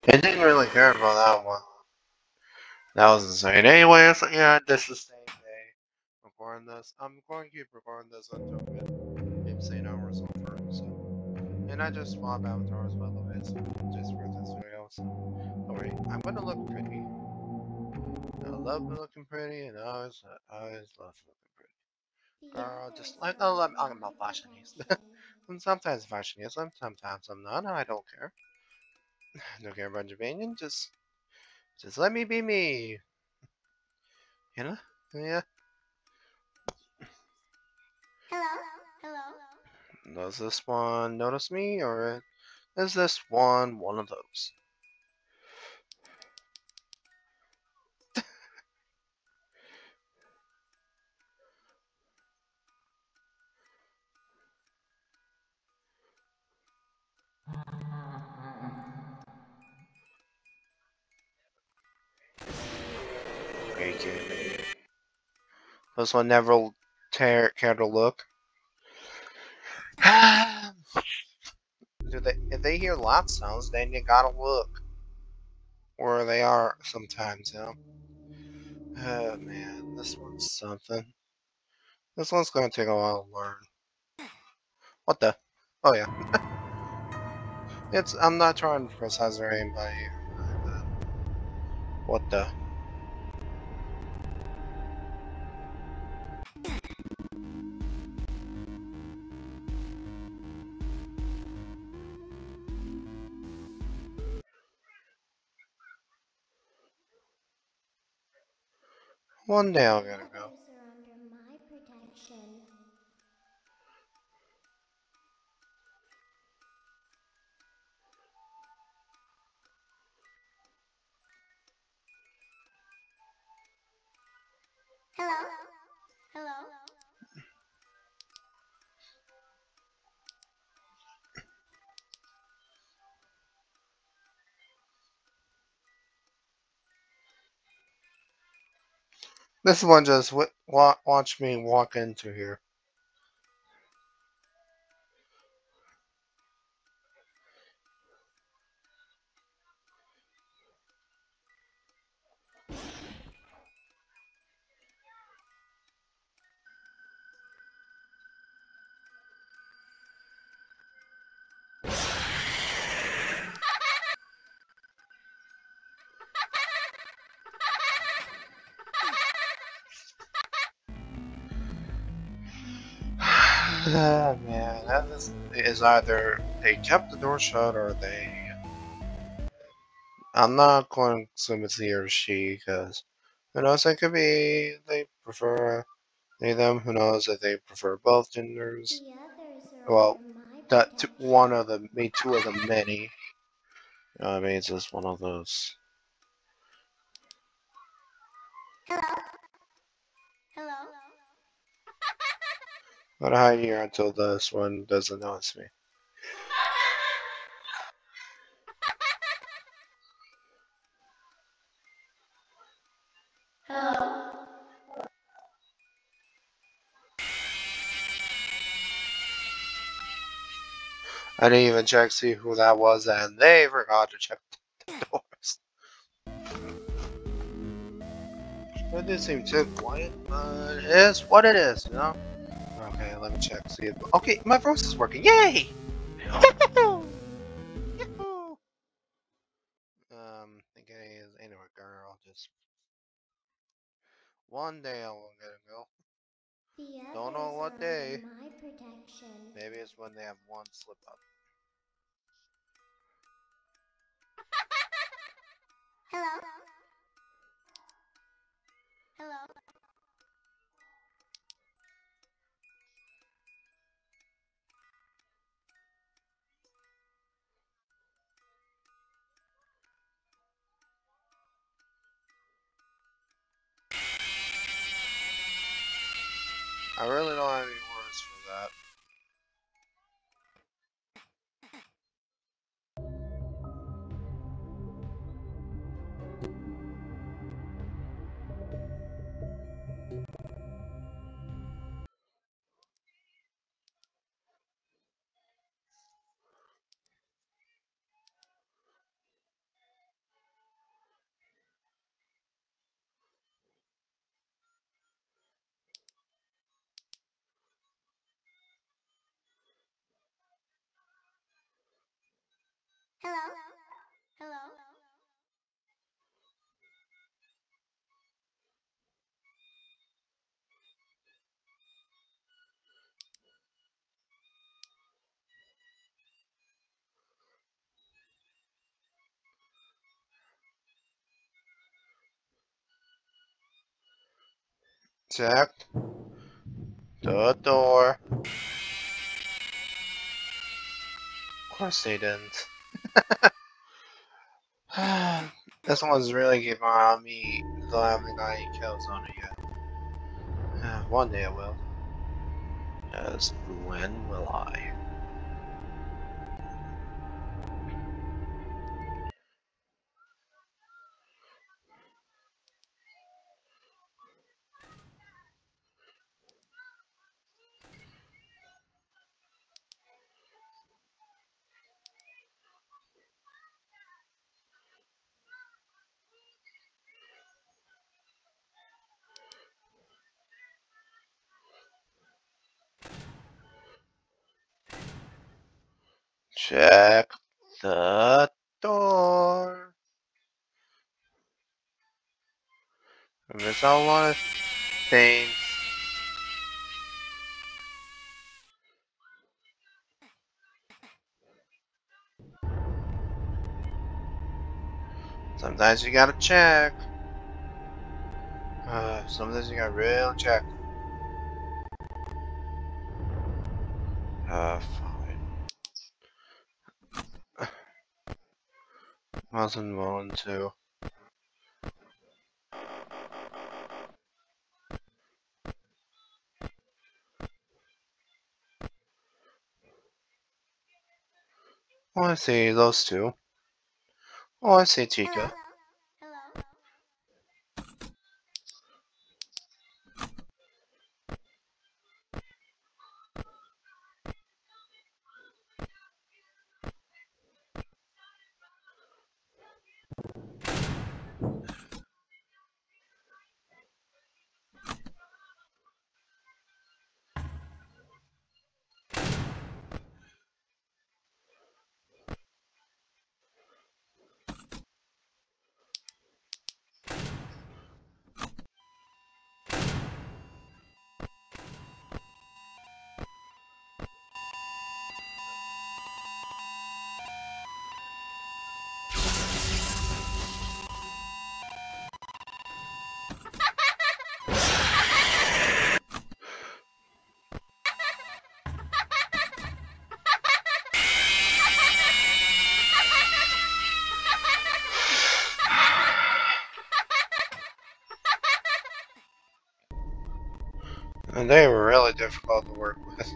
I didn't really care about that one. That was insane. Anyways, yeah, this is the same day. Recording this. I'm going to keep recording this until maybe hours over. So, and I just swap avatars by the way, so just for this video. So, don't worry. I'm gonna look pretty. I love looking pretty, and I always love looking pretty. Girl, just like I'm not fashionista. I'm sometimes fashionista, sometimes I'm not. I don't care. I don't care about your opinion. Just let me be me. You know? Yeah. Hello? Hello? Does this one notice me, or is this one of those? Okay. This one never care to look. If they hear loud sounds, then you gotta look where they are sometimes, you know? Oh man, this one's something. This one's gonna take a while to learn. What the? Oh yeah. I'm not trying to criticize or anybody. What the? One day I'll gotta go. Others are under my protection. Hello? Hello? This one just watch me walk into here. Man, that is either they kept the door shut or they. I'm not going to assume it's he or she because who knows? It could be they prefer they them. Who knows if they prefer both genders? The others are Well, under my that one protection. of the maybe two of the many. I mean, it's just one of those. Hello? Hello? But I hide here until this one doesn't notice me. Hello? I didn't even check to see who that was, and they forgot to check the doors. It didn't seem too quiet, but it is what it is, you know? Okay, let me check, see if... Okay, my voice is working, yay! Thinking is anyway, girl, just... One day I will get a go. The Don't know others what are under day. my protection. Maybe it's when they have one slip up. Hello? Hello? I really don't have any words for that. Hello? Hello? Check the door. Of course they didn't. This one's really keeping on me, though I haven't got any kills on it yet. One day I will. Just when will I? Check the door. I miss out a lot of things. Sometimes you gotta check. Sometimes you gotta really check. Fine. Wasn't willing to. Oh, I see those two. Oh, I see Chica. Hello? And they were really difficult to work with.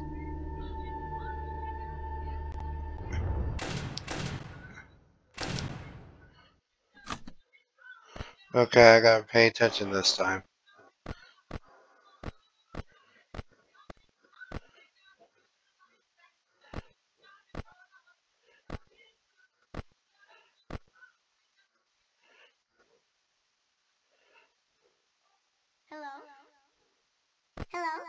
Okay, I gotta pay attention this time. Hello? Hello?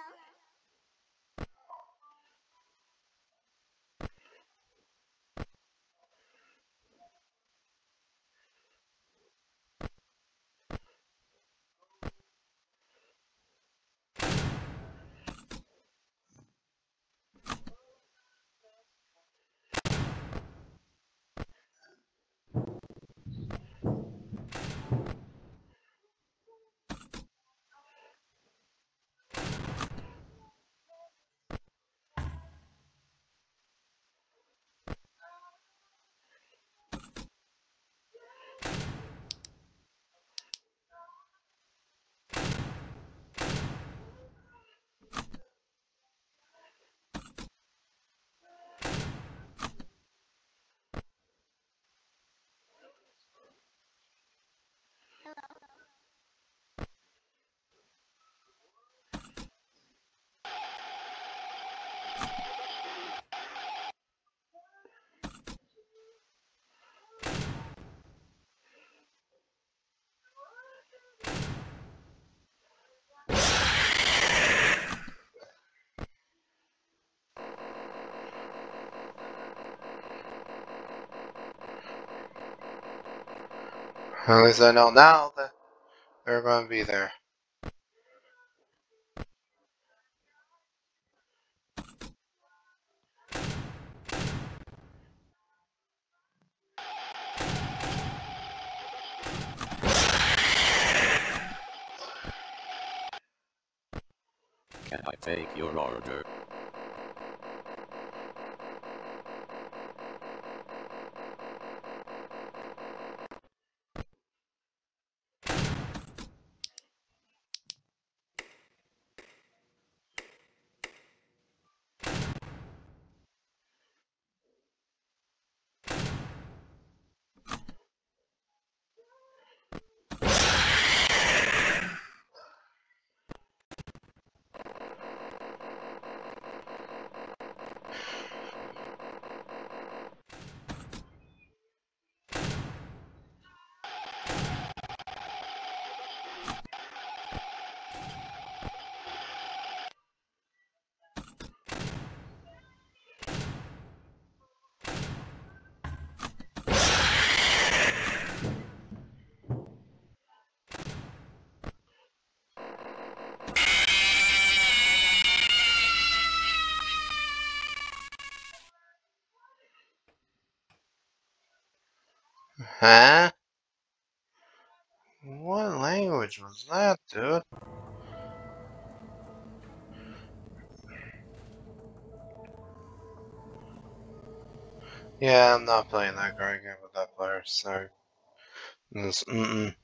At least I know now that they're going to be there. Can I take your order? Huh? What language was that, dude? Yeah, I'm not playing that card game with that player, sorry. Mm-mm.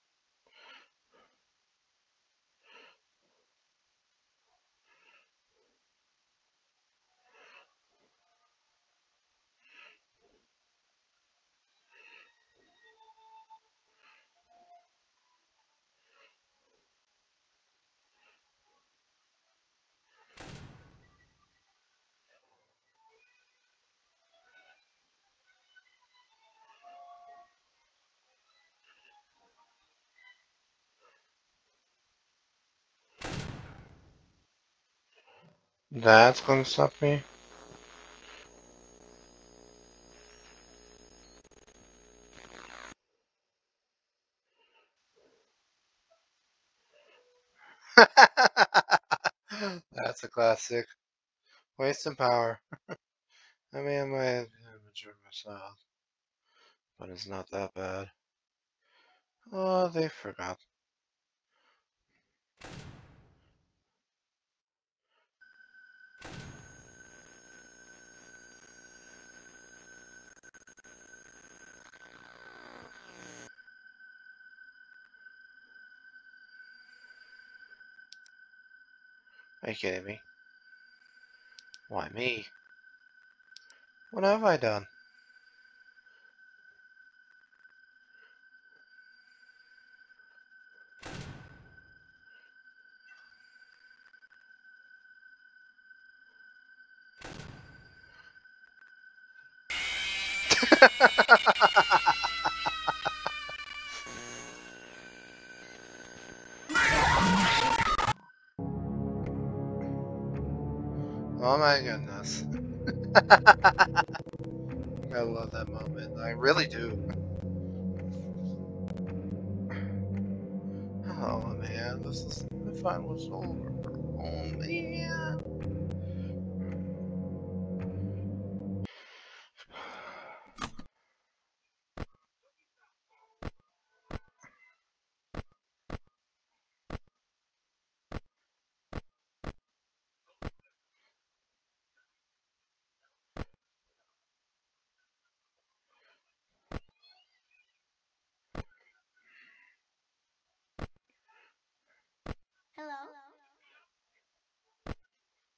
That's gonna stop me? That's a classic. Wasting power. I mean, I might have injured myself, but it's not that bad. Oh, they forgot. Are you kidding me? Why me? What have I done? Oh my goodness. I love that moment. I really do. Oh man, this is the fun was over. Oh man. Hello?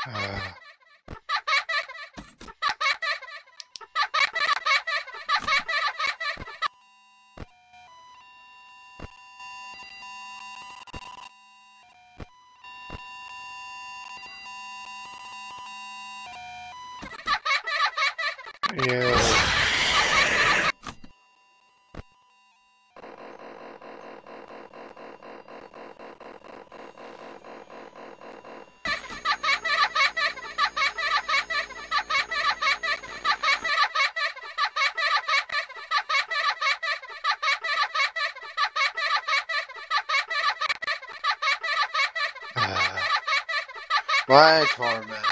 Uh, yeah. Uh, my torment.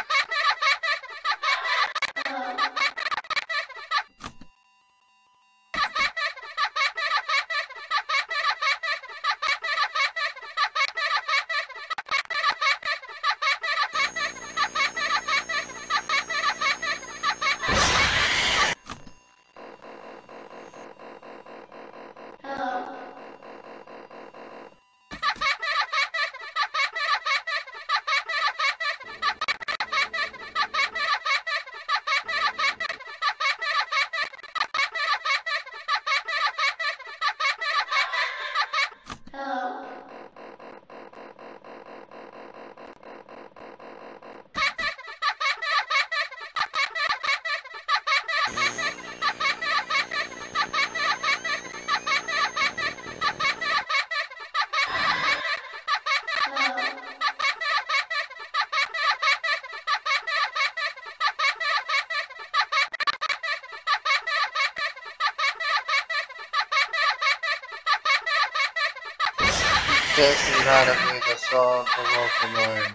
This is gotta be the song for Pokemon.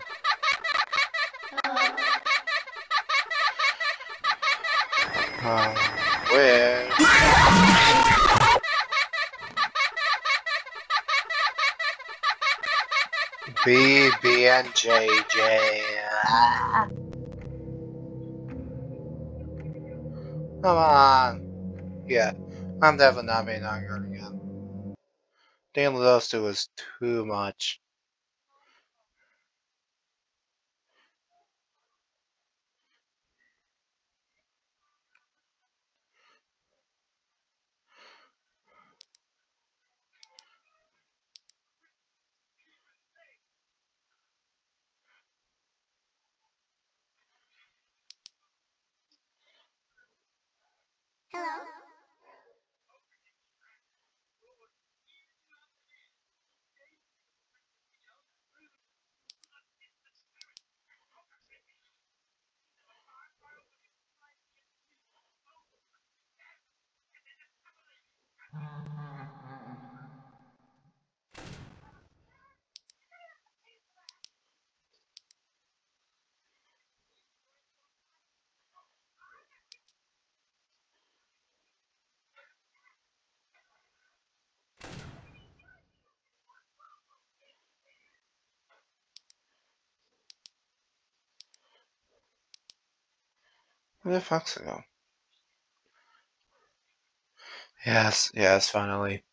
Where? B, and JJ. Ah, come on. Yeah, I'm definitely not being angry again. Dealing with those two is too much. Hello. Where the fuck's it go? Yes, yes, finally.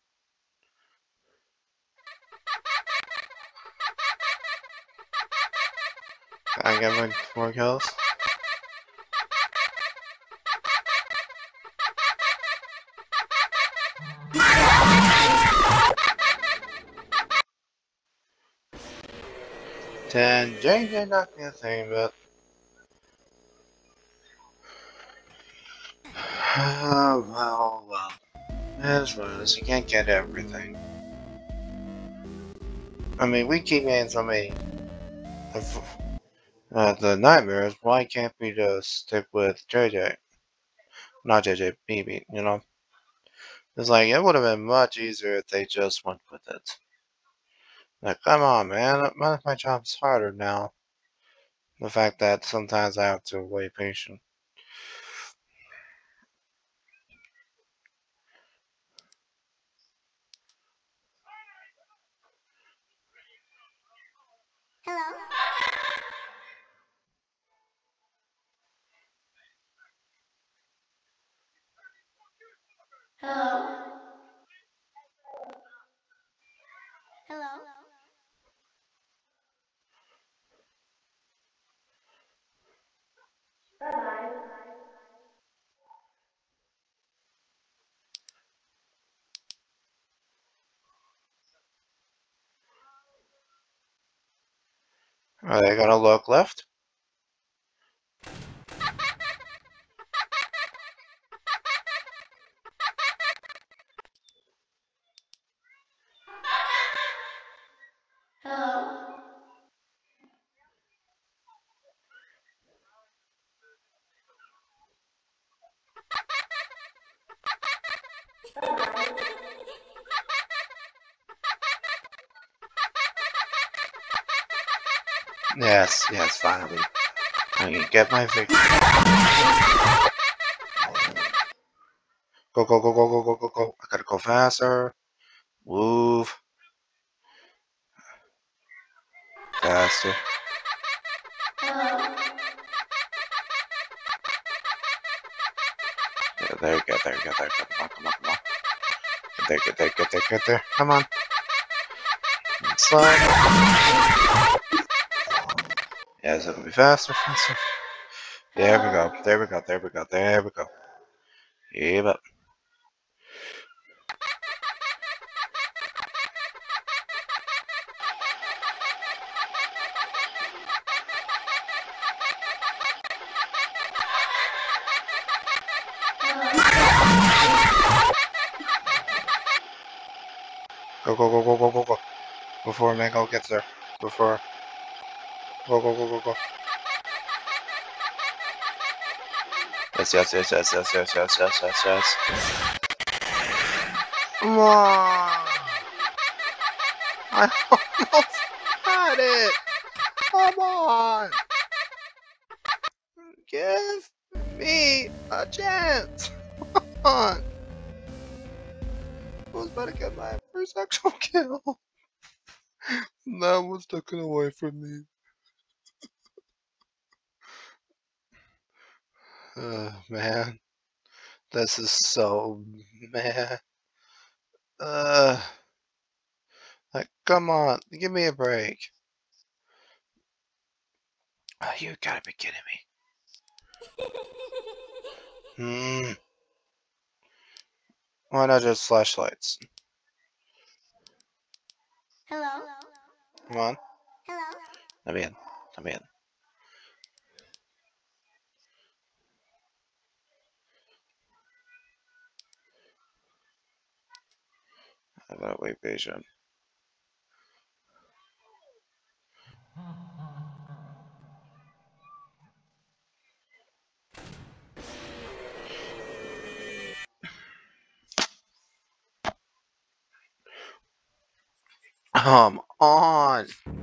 I get my 4 kills. Then JJ knocked me a thing, but well. As well as you can't get everything. I mean, we keep getting so many of the nightmares. Why can't we just stick with JJ? Not JJ, BB. You know, it's like it would have been much easier if they just went with it. Like, come on, man. My job's harder now. The fact that sometimes I have to wait patient. Hello. Hello. Hello. Are they gonna look left? Hello? Yes, yes, finally. I can get my victory. Go, go, go, go, go, go, go, go. I gotta go faster. Move. Faster. Hello? Yeah, there you go, there you go, there you go. Come on, come on, come on. Get there, get there, get there, get there. Come on. Slide. Yeah, it's gonna be faster, faster. There we go, there we go, there we go, there we go. Give up. Go, go, go, go, go, go, go. Before Mango gets there. Before. Go, go, go, go, go. Yes, yes, yes, yes, yes, yes, yes, yes, yes, yes. Come on! I almost had it! Come on! Give me a chance! Come on! I was about to get my first actual kill. That was taken away from me. Man. This is so man. Uh, like, come on, give me a break. Oh, you gotta be kidding me. Hmm. Why not just flashlights? Hello? Come on, Hello? let me in. Let me in. I gotta wait patient. Come on.